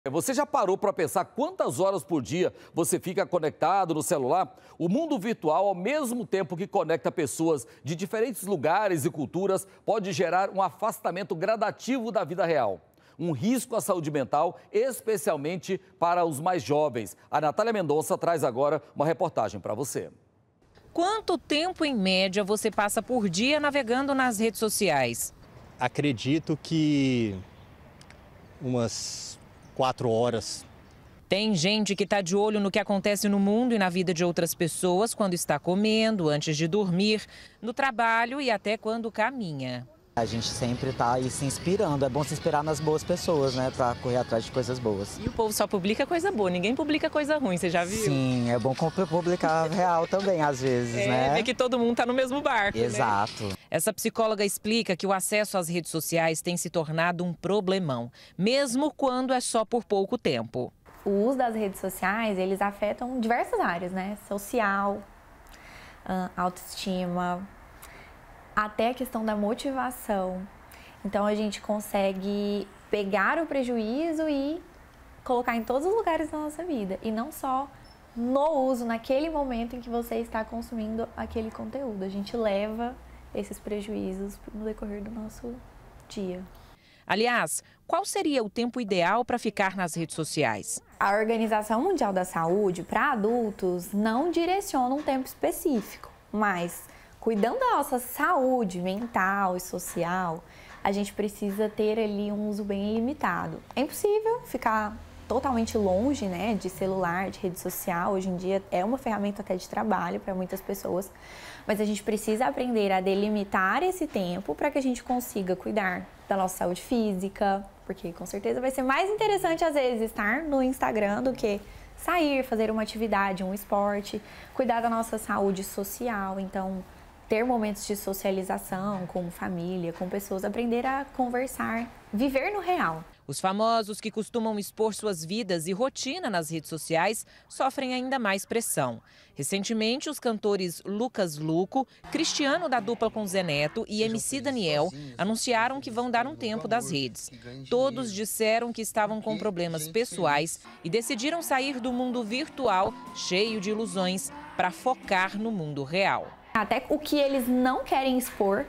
Você já parou para pensar quantas horas por dia você fica conectado no celular? O mundo virtual, ao mesmo tempo que conecta pessoas de diferentes lugares e culturas, pode gerar um afastamento gradativo da vida real. Um risco à saúde mental, especialmente para os mais jovens. A Natália Mendonça traz agora uma reportagem para você. Quanto tempo, em média, você passa por dia navegando nas redes sociais? Acredito que umas 4 horas. Tem gente que está de olho no que acontece no mundo e na vida de outras pessoas quando está comendo, antes de dormir, no trabalho e até quando caminha. A gente sempre está aí se inspirando, é bom se inspirar nas boas pessoas, né, para correr atrás de coisas boas. E o povo só publica coisa boa, ninguém publica coisa ruim, você já viu? Sim, é bom publicar real também, às vezes, né? É que todo mundo está no mesmo barco, Exato. né? Essa psicóloga explica que o acesso às redes sociais tem se tornado um problemão, mesmo quando é só por pouco tempo. O uso das redes sociais, eles afetam diversas áreas, né? Social, autoestima, até a questão da motivação. Então a gente consegue pegar o prejuízo e colocar em todos os lugares da nossa vida. E não só no uso, naquele momento em que você está consumindo aquele conteúdo. A gente leva esses prejuízos no decorrer do nosso dia. Aliás, qual seria o tempo ideal para ficar nas redes sociais? A Organização Mundial da Saúde, para adultos, não direciona um tempo específico, mas cuidando da nossa saúde mental e social, a gente precisa ter ali um uso bem limitado. É impossível ficar totalmente longe, né, de celular, de rede social. Hoje em dia é uma ferramenta até de trabalho para muitas pessoas, mas a gente precisa aprender a delimitar esse tempo para que a gente consiga cuidar da nossa saúde física, porque com certeza vai ser mais interessante às vezes estar no Instagram do que sair, fazer uma atividade, um esporte, cuidar da nossa saúde social. Então, ter momentos de socialização com família, com pessoas, aprender a conversar, viver no real. Os famosos que costumam expor suas vidas e rotina nas redes sociais sofrem ainda mais pressão. Recentemente, os cantores Lucas Luco, Cristiano da dupla com Zé Neto e MC Daniel anunciaram que vão dar um tempo das redes. Todos disseram que estavam com problemas pessoais e decidiram sair do mundo virtual cheio de ilusões para focar no mundo real. Até o que eles não querem expor,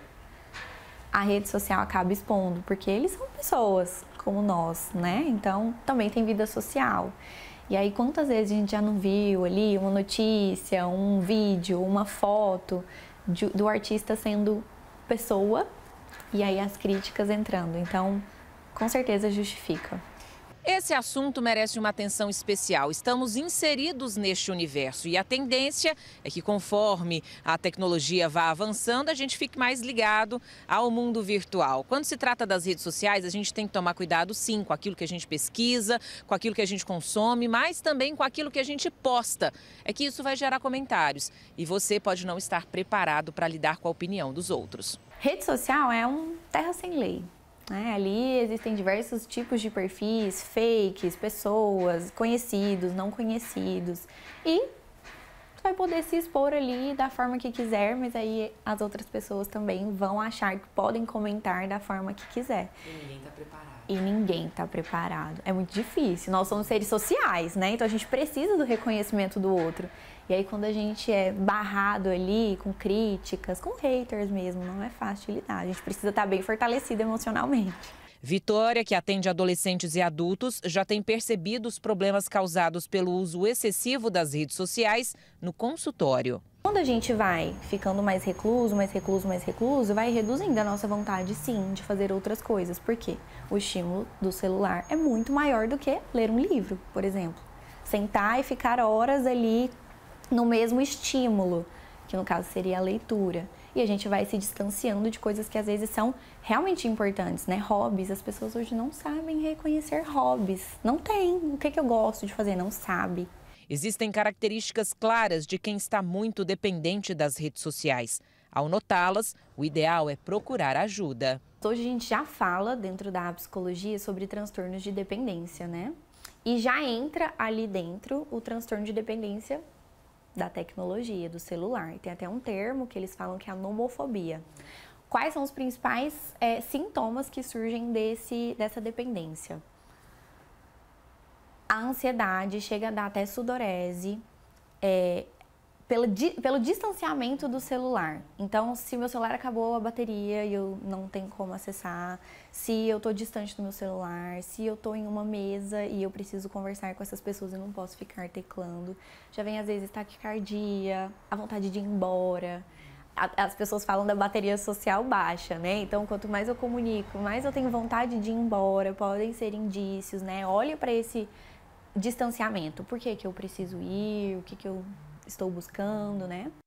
a rede social acaba expondo, porque eles são pessoas como nós, né? Então, também tem vida social. E aí, quantas vezes a gente já não viu ali uma notícia, um vídeo, uma foto do artista sendo pessoa e aí as críticas entrando. Então, com certeza justifica. Esse assunto merece uma atenção especial. Estamos inseridos neste universo e a tendência é que, conforme a tecnologia vá avançando, a gente fique mais ligado ao mundo virtual. Quando se trata das redes sociais, a gente tem que tomar cuidado, sim, com aquilo que a gente pesquisa, com aquilo que a gente consome, mas também com aquilo que a gente posta. É que isso vai gerar comentários e você pode não estar preparado para lidar com a opinião dos outros. Rede social é um terra sem lei. Ali existem diversos tipos de perfis, fakes, pessoas, conhecidos, não conhecidos. E você vai poder se expor ali da forma que quiser, mas aí as outras pessoas também vão achar que podem comentar da forma que quiser. E ninguém está preparado. E ninguém está preparado. É muito difícil. Nós somos seres sociais, né? Então a gente precisa do reconhecimento do outro. E aí quando a gente é barrado ali com críticas, com haters mesmo, não é fácil de lidar. A gente precisa estar bem fortalecido emocionalmente. Vitória, que atende adolescentes e adultos, já tem percebido os problemas causados pelo uso excessivo das redes sociais no consultório. Quando a gente vai ficando mais recluso, vai reduzindo a nossa vontade, sim, de fazer outras coisas. Por quê? O estímulo do celular é muito maior do que ler um livro, por exemplo. Sentar e ficar horas ali no mesmo estímulo, que no caso seria a leitura. E a gente vai se distanciando de coisas que às vezes são realmente importantes, né? Hobbies, as pessoas hoje não sabem reconhecer hobbies. Não tem. O que eu gosto de fazer? Não sabe. Existem características claras de quem está muito dependente das redes sociais. Ao notá-las, o ideal é procurar ajuda. Hoje a gente já fala dentro da psicologia sobre transtornos de dependência, né? E já entra ali dentro o transtorno de dependência da tecnologia, do celular. Tem até um termo que eles falam que é a nomofobia. Quais são os principais sintomas que surgem dessa dependência? A ansiedade chega a dar até sudorese, pelo distanciamento do celular. Então, se meu celular acabou a bateria e eu não tenho como acessar, se eu estou distante do meu celular, se eu estou em uma mesa e eu preciso conversar com essas pessoas e não posso ficar teclando, já vem às vezes taquicardia, a vontade de ir embora. As pessoas falam da bateria social baixa, né? Então, quanto mais eu comunico, mais eu tenho vontade de ir embora, podem ser indícios, né? Olhe para esse distanciamento. Por que que eu preciso ir? O que que eu estou buscando, né?